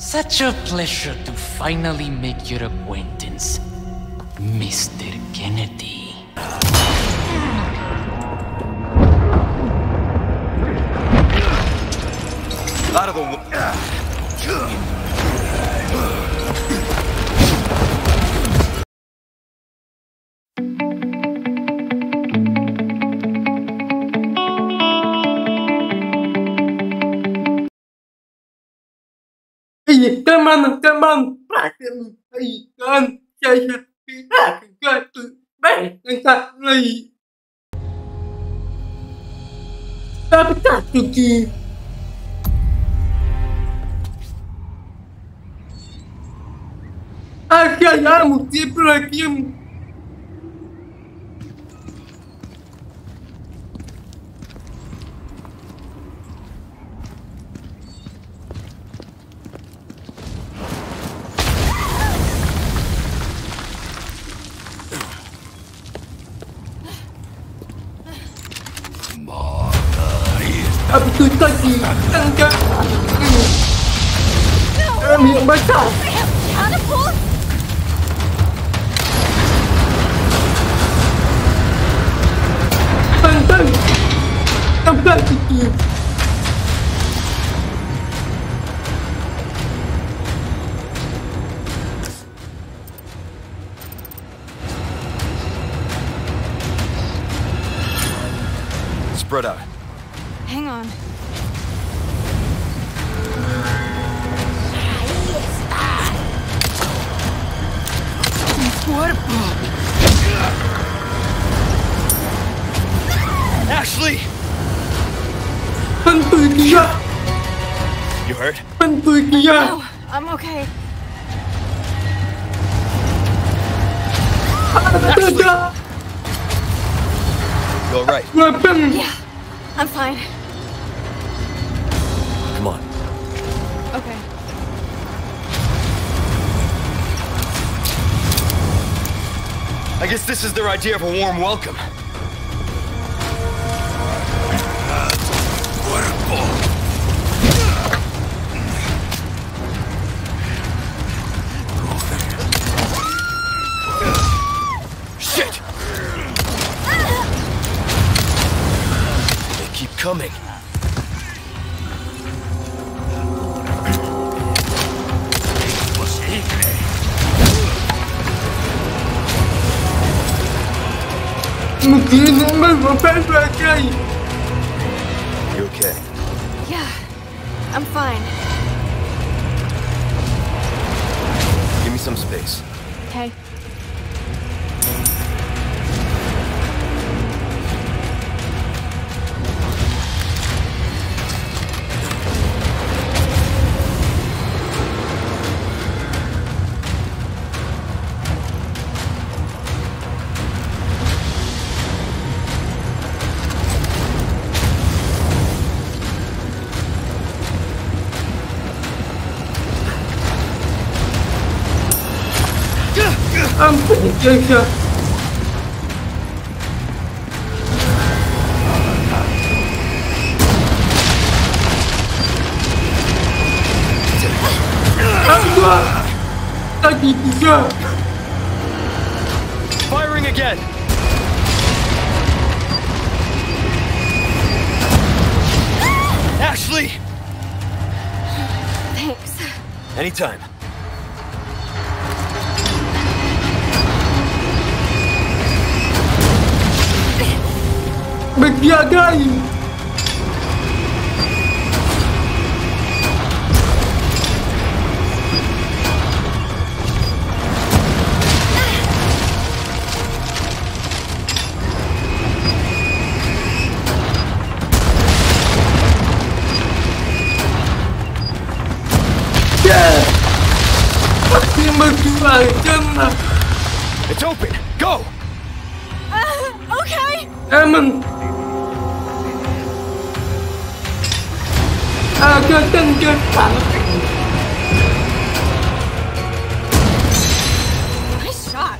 Such a pleasure to finally make your acquaintance, Mr. Kennedy. Out of the way. Teman, perhatikan saya tidak baik sekali. Tapi tak suci. Saya mesti pergi. Tapi itu tadi enggak. Yang besar. Catapult? Santai. Sampai itu. Spread out. Hang on. Ashley! Bantu dia. You hurt? Bantu dia. Oh, I'm okay. Ada. You alright? Weapon. Yeah, I'm fine. Come on. Okay. I guess this is their idea of a warm welcome. Shit! They keep coming. Mungkin membuat lagi. You okay? Yeah, I'm fine. Give me some space. Okay. Ampun saja. Ampun. Tadi juga. Firing again! Ashley! Thanks. Anytime. Berjagai. Pasti menjualkan. It's open! Go! Okay. Aman. Agak tenggelam. Nice shot.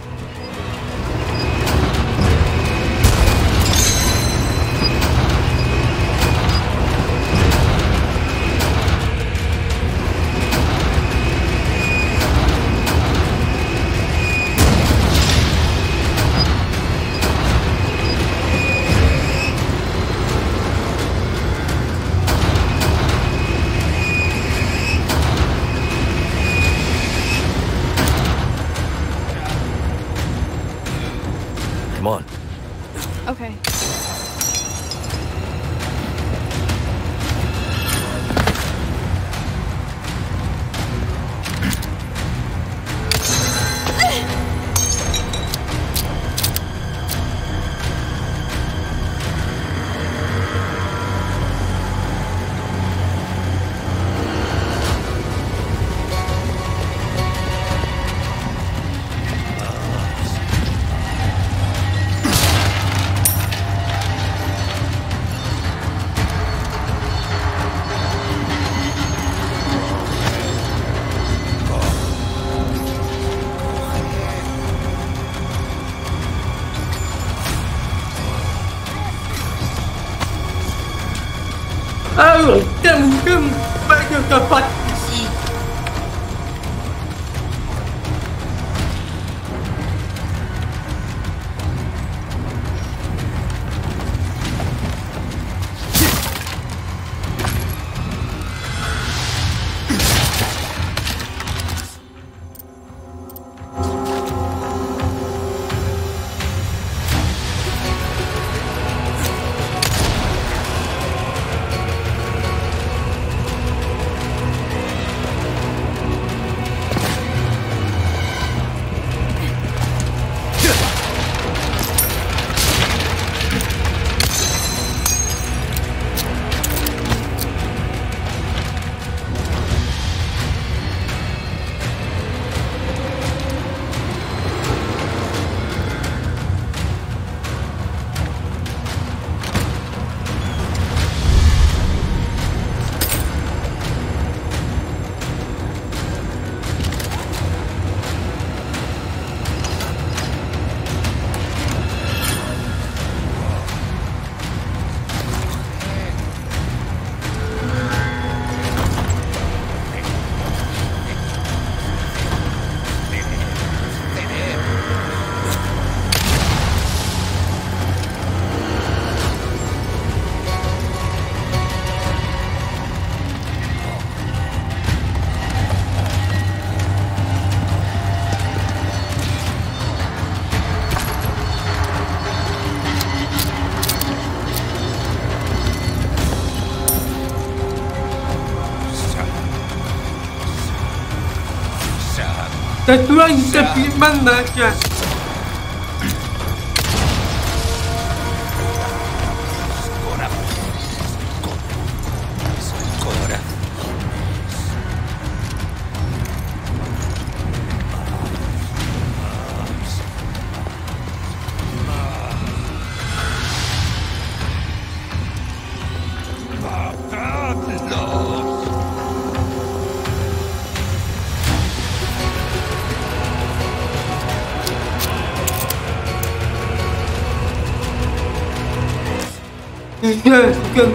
Tatuan tapi mana ya? Yes, good.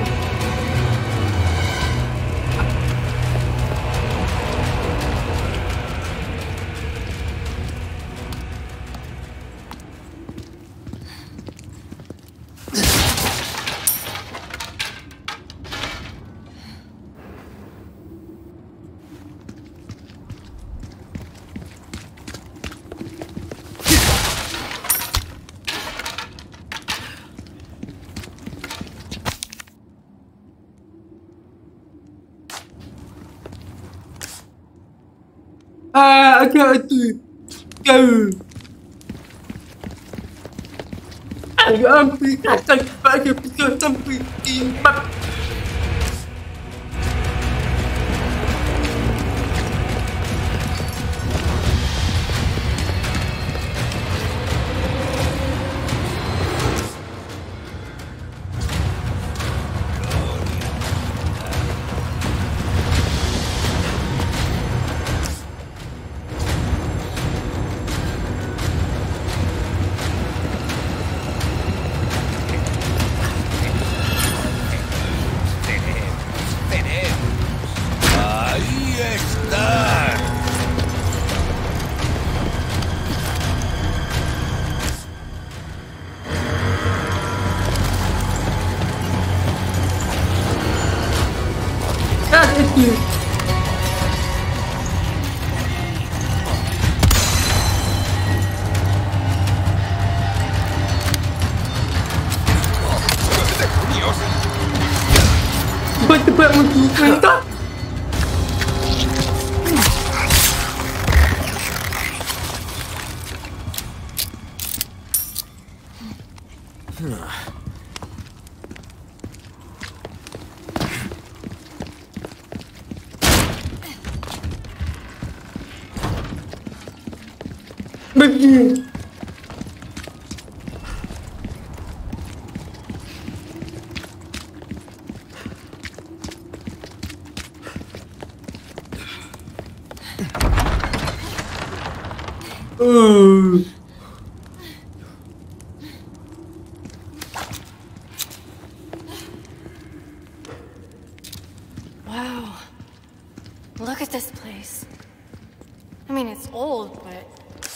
Agak itu kau agak ambil kacang bagi pisau sampai timbang. Cepat-cepat mencerita. Begini. Wow. Look at this place. I mean, it's old, but...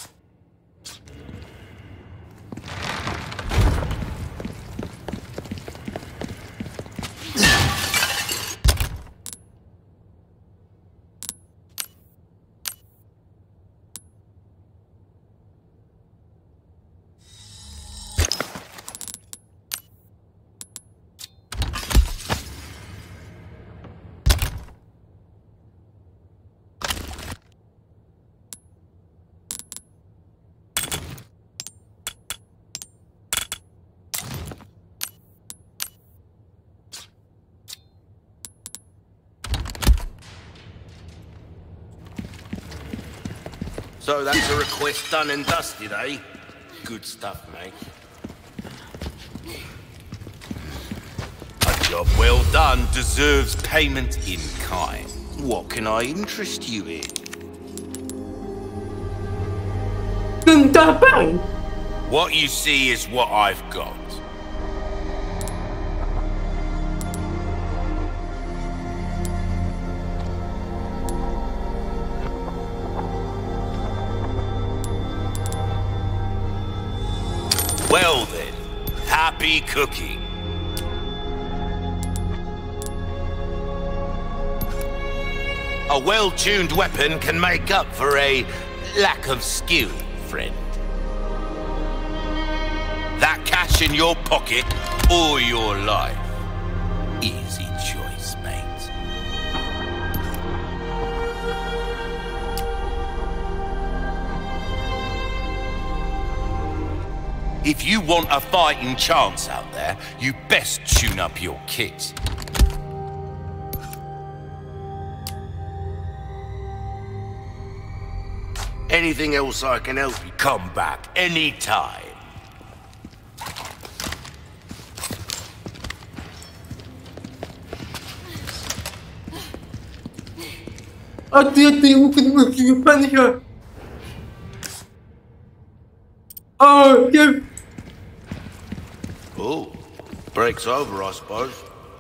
So that's a request done and dusted, eh? Good stuff, mate. A job well done deserves payment in kind. What can I interest you in? What you see is what I've got. Well then, happy cooking. A well-tuned weapon can make up for a lack of skill, friend. That cash in your pocket or your life. Easy choice, mate. If you want a fighting chance out there, you best tune up your kit. Anything else I can help you? Come back anytime. Hati-hati bukan musuh Punisher. Oh, yeah. Oh, break's over, I suppose.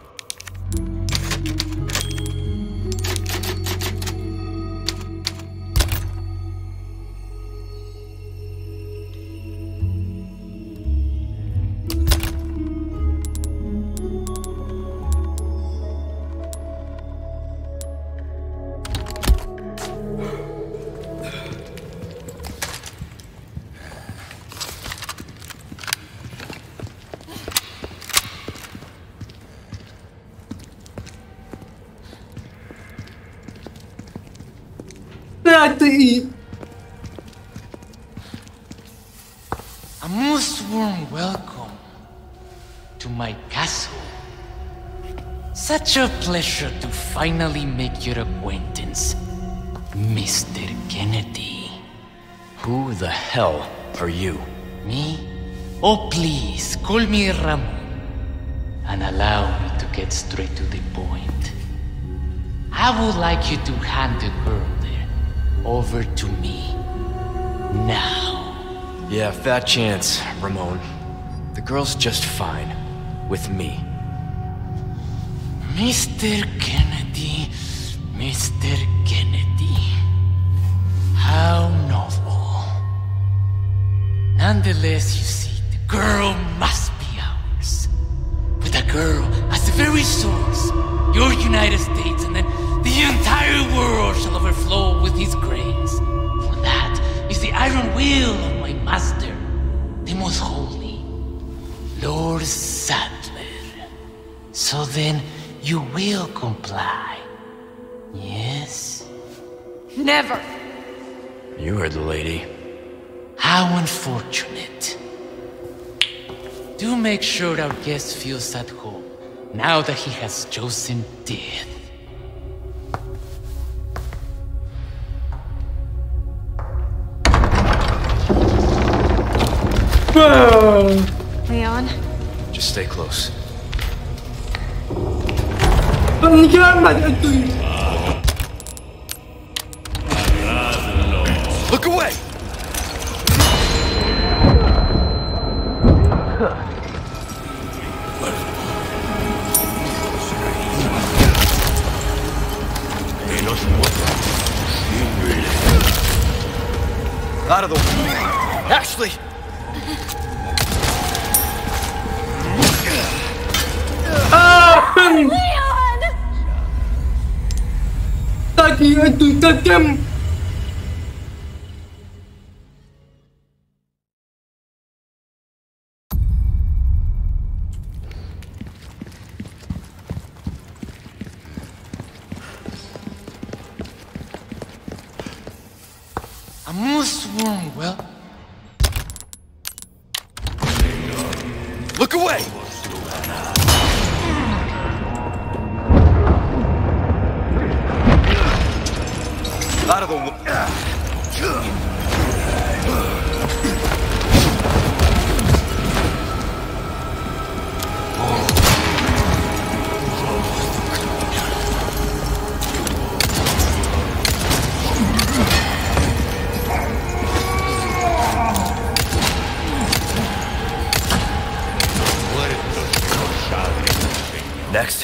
A most warm welcome to my castle. Such a pleasure to finally make your acquaintance, Mr. Kennedy. Who the hell are you? Me? Oh, please, call me Ramon. And allow me to get straight to the point. I would like you to hand the girl there over to me. Now. Yeah, fat chance, Ramon. The girl's just fine. With me. Mr. Kennedy, Mr. Kennedy. How novel. Nonetheless, you see, the girl must be ours. With a girl as the very source, your United States and then the entire world shall overflow with his grace. For that is the iron will of my master, the most holy, Lord Sadler. So then, you will comply, yes? Never! You heard the lady. How unfortunate. Do make sure our guest feels at home, now that he has chosen death. Leon? Just stay close. Look away! Out of the way. Ashley! Leon! Tadi itu tajam. A most warm welcome. Look away! Out of the way. Next.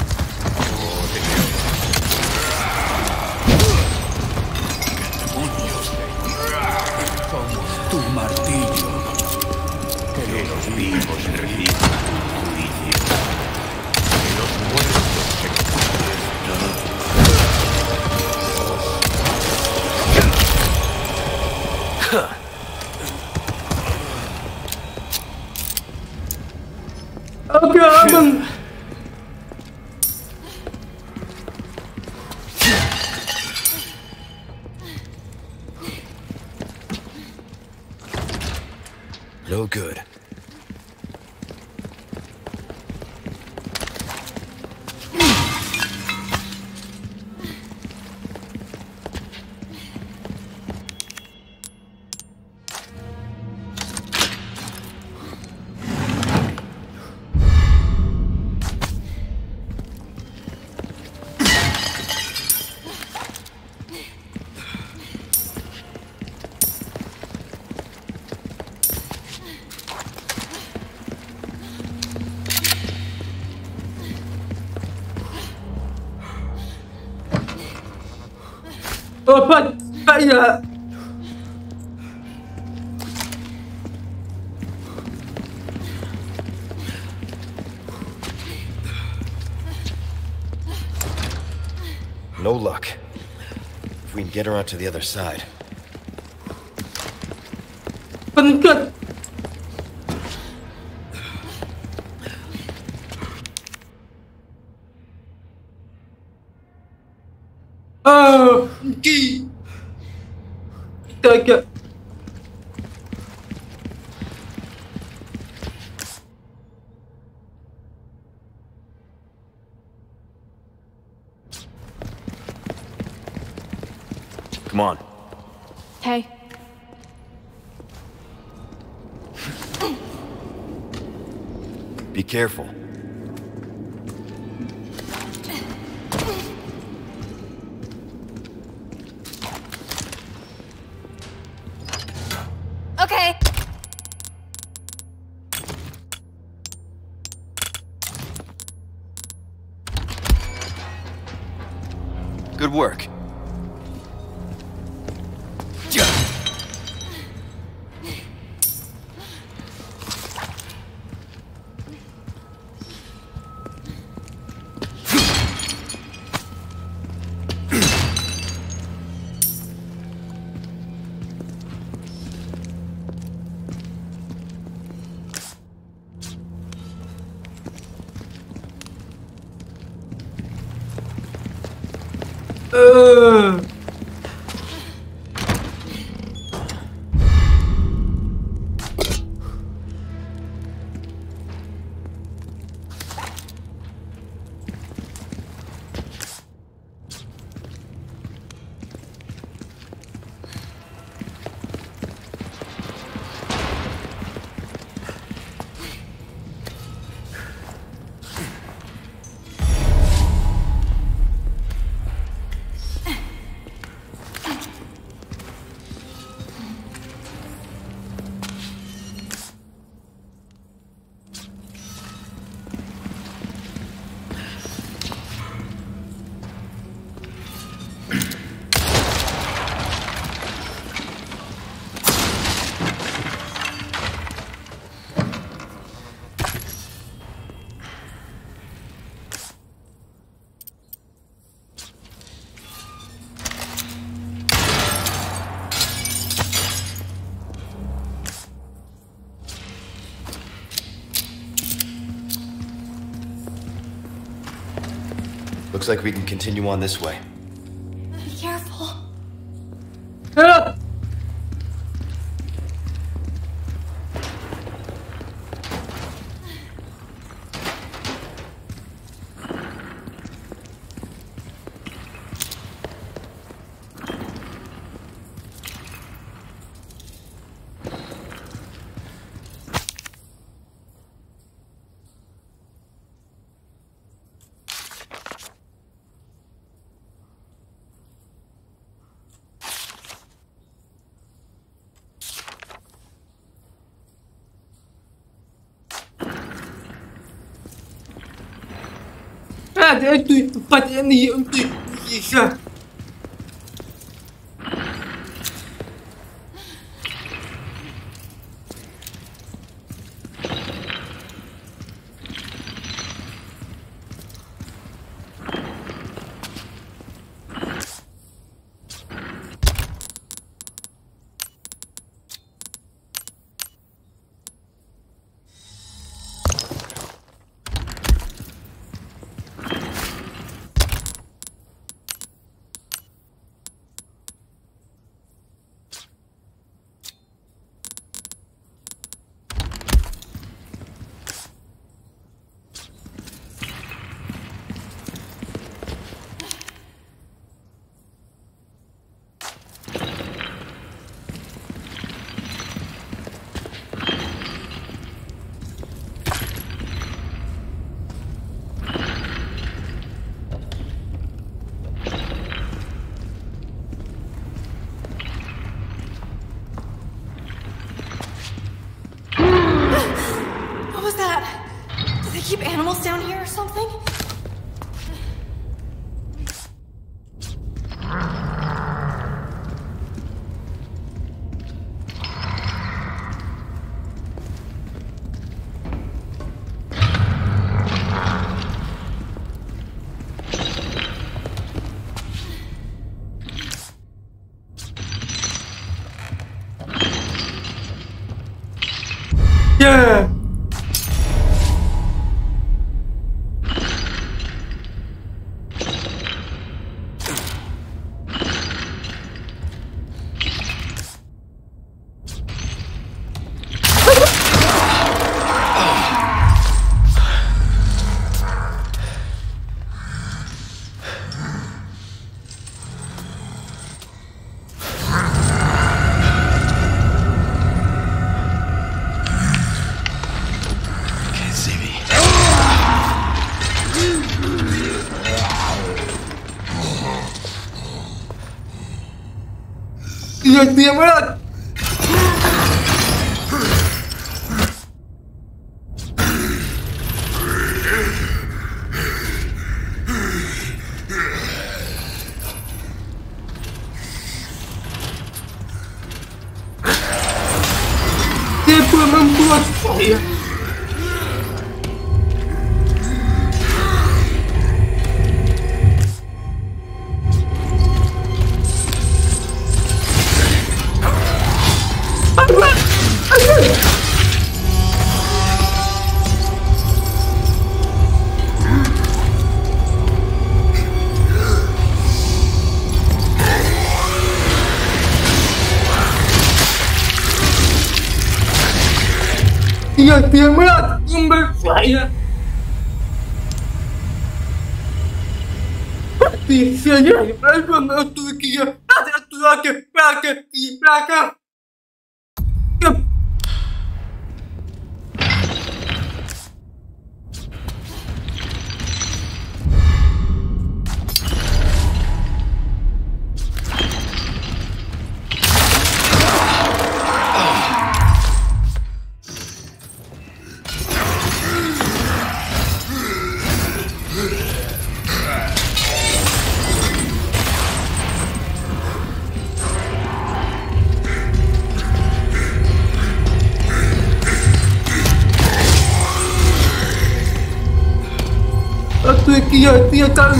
Somos tu martillo. Que los vivos reciban juicio. Que los muertos se Oke, aman. No good. Apa saya? No luck. If we can get her onto the other side. Pendekat. Ki. Kita agak. Come on. Hey. Be careful. Okay. Good work. Looks like we can continue on this way. Be careful. Ada itu tempat ini untuk bisa. What was that? Do they keep animals down here or something? Yeah. Dia berat. Dia pun membuat saya. Dia berat membuat saya. Tapi saya belum mengatur dia. Ada lagi di belakang. Dia tahu.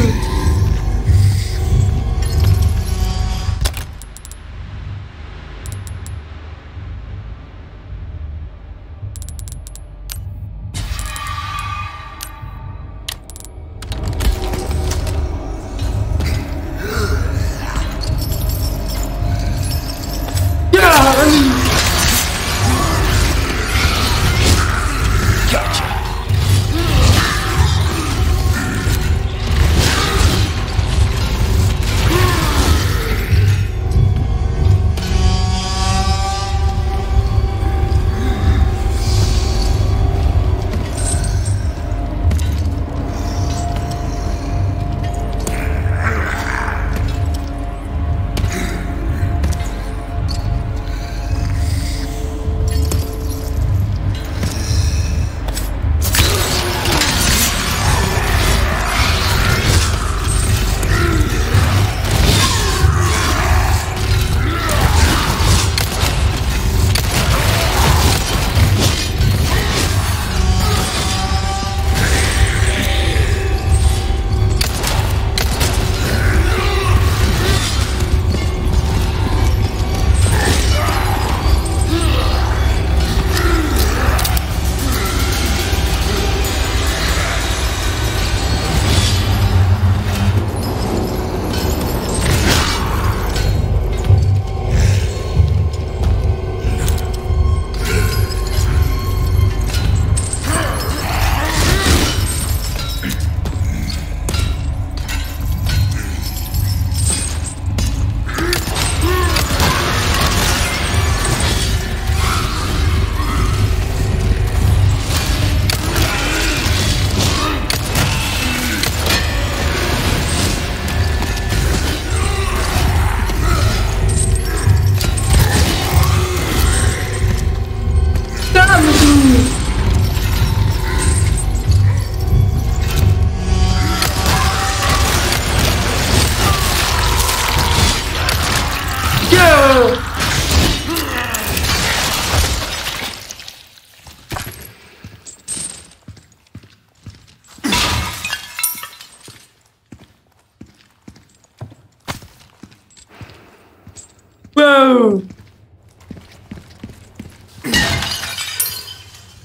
Wow.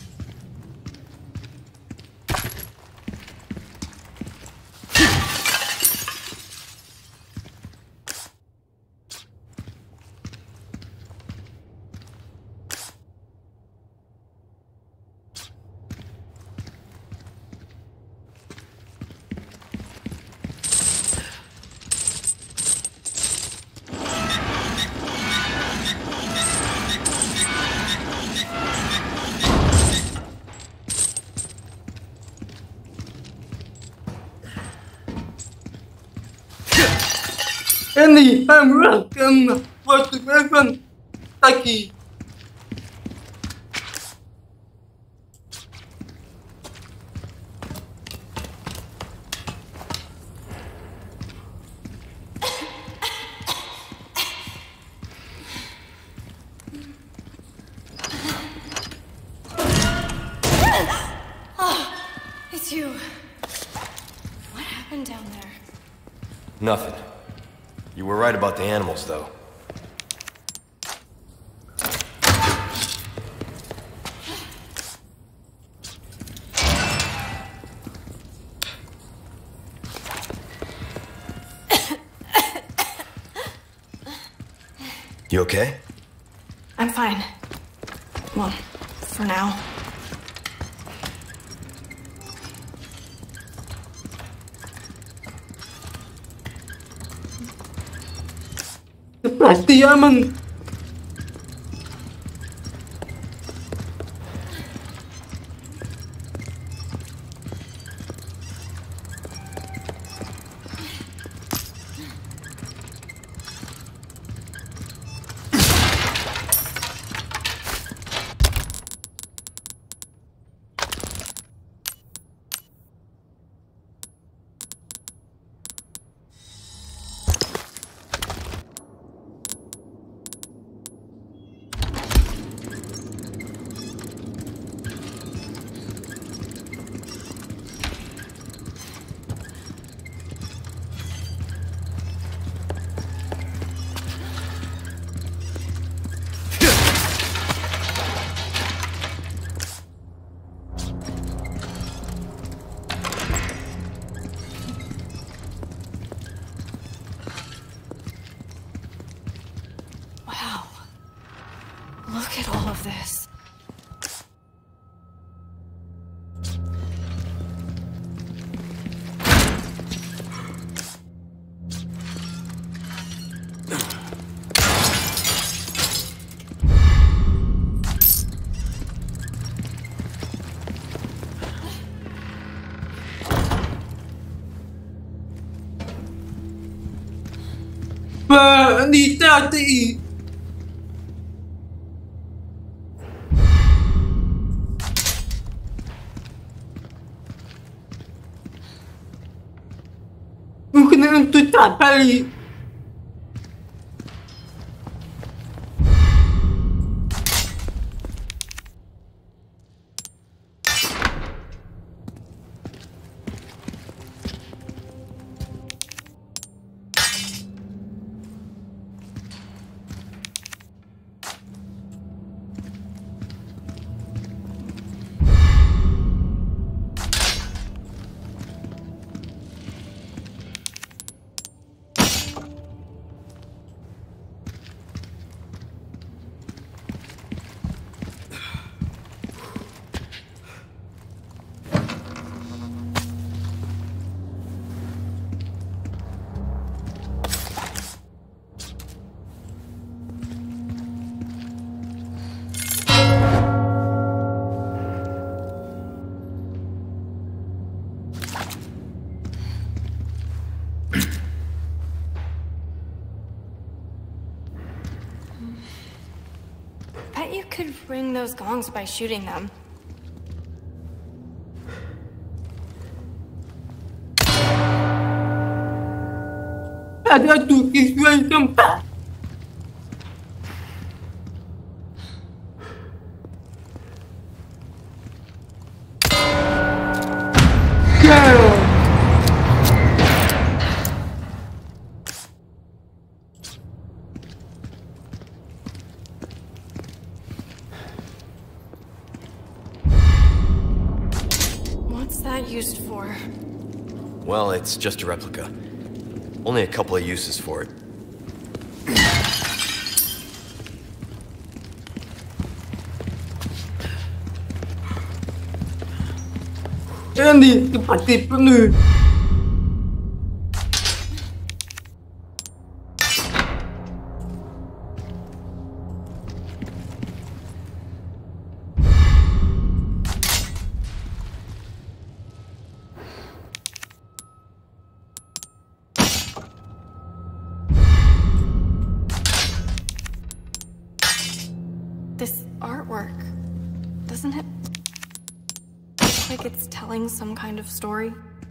Andy, I'm welcome. What's the weapon? Taki. It's you. What happened down there? Nothing. You were right about the animals, though. You okay? I'm fine. Well, for now. Pasti aman. Look at all of this. Đi ra thì mungkin itu tak kali. Bet you could ring those gongs by shooting them. Ada tulisan tempat. Go. What's that used for? Well, it's just a replica. Only a couple of uses for it. Ini seperti penuh. This artwork, doesn't it look like it's telling some kind of story?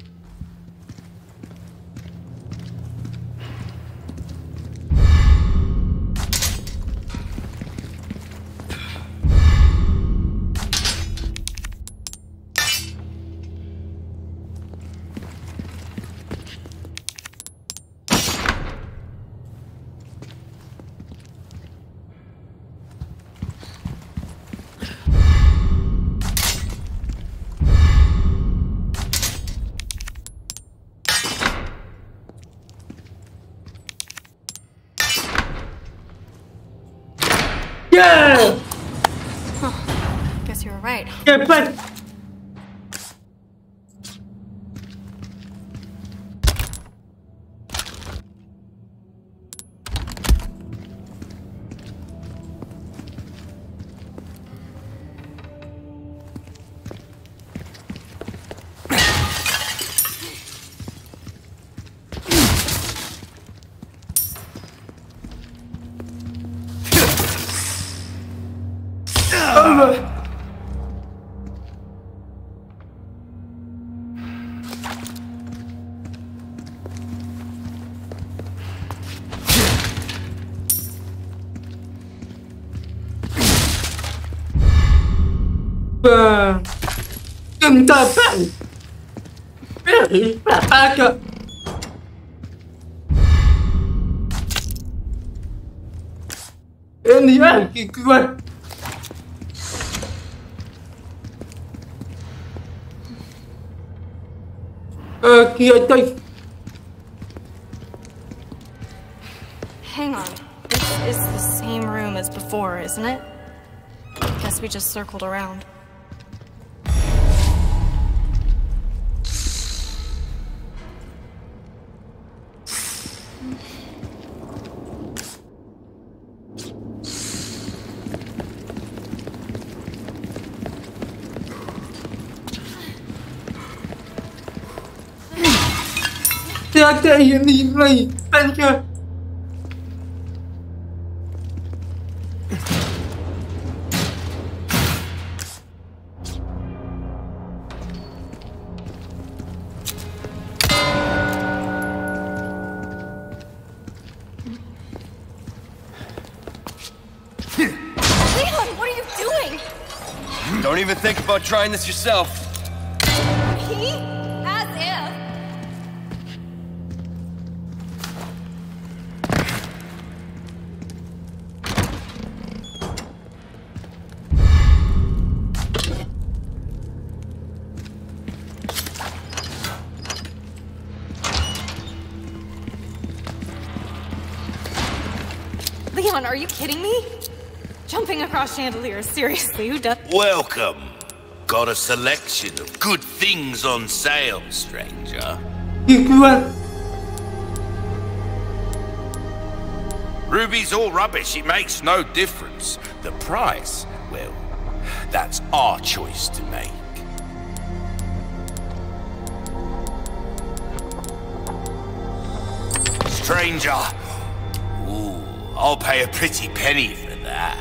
Yeah! Guess you were right. Yeah, but... Chúng ta bạn ba cơ em đi ăn kỳ quan kia đây. Hang on. This is the same room as before, isn't it? Guess we just circled around. Ra đây nhìn này anh chưa? Leon, what are you doing? Don't even think about trying this yourself. He? As if. Leon, are you kidding me? Jumping across chandeliers, seriously, who does? Welcome. Got a selection of good things on sale, stranger. Kỳ quan. Ruby's all rubbish, it makes no difference. The price, well, that's our choice to make. Stranger. Ooh, I'll pay a pretty penny for that.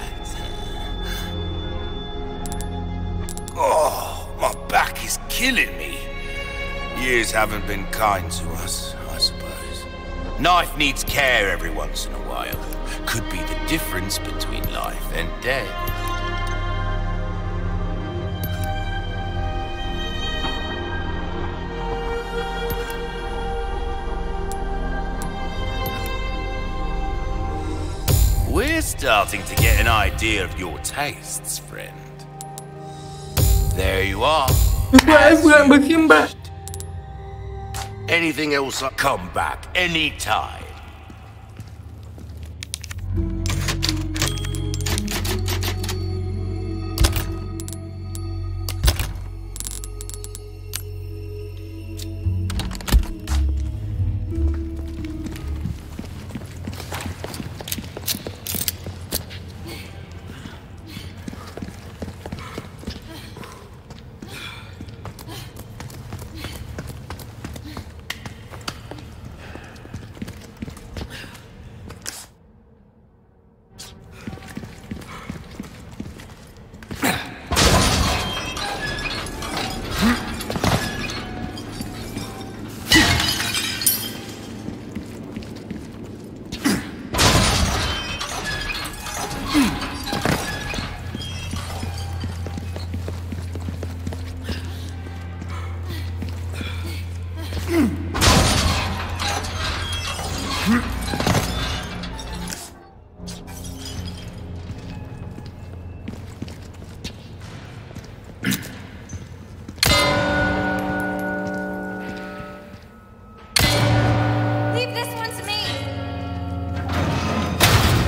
Oh, my back is killing me. Years haven't been kind to us, I suppose. Knife needs care every once in a while. Could be the difference between life and death. We're starting to get an idea of your tastes, friend. There you are. Em vừa mới khiêm bà. Anything else, I'll come back anytime.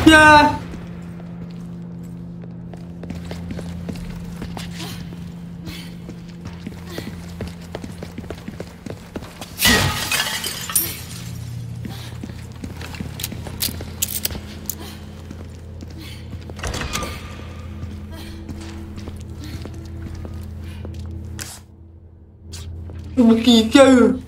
Ya. Begitu.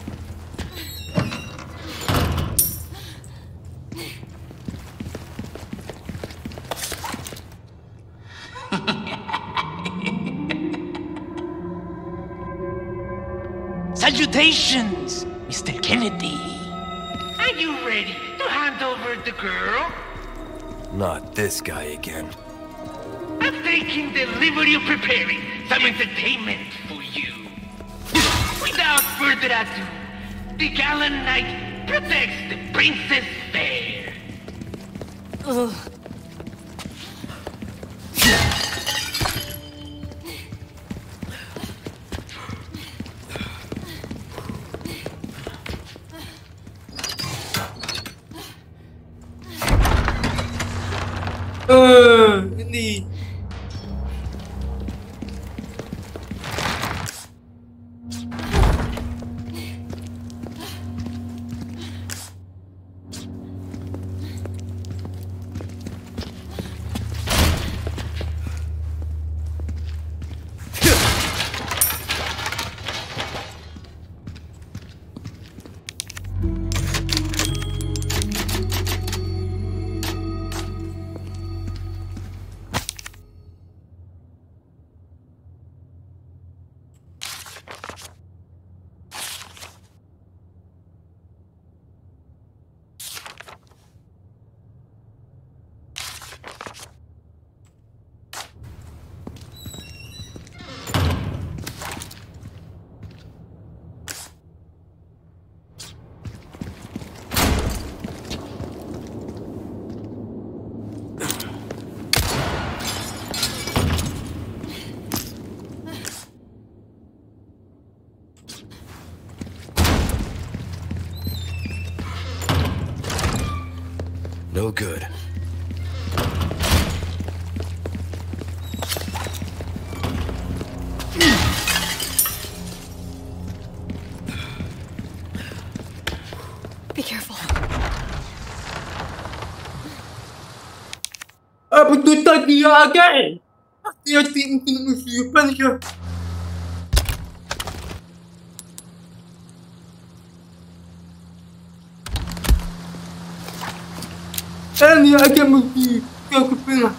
Salutations, Mr. Kennedy. Are you ready to hand over the girl? Not this guy again. I'm taking the liberty of preparing some entertainment for you. Without further ado, the gallant knight protects the Princess Fair. Ugh. Ini. No good. Be careful. Apa tu tadi agak? Hati-hati mungkin musiban siya. Ini agak mesti aku pernah.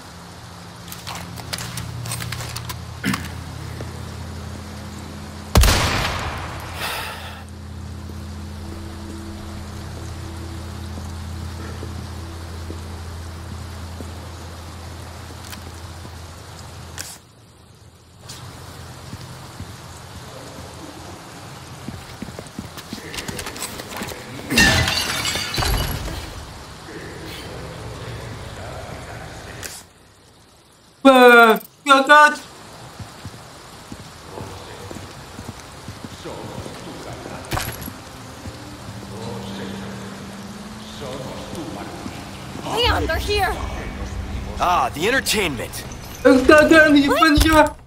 Gagat. Leon, they're here! Ah, the entertainment. Ang gagal ni siya.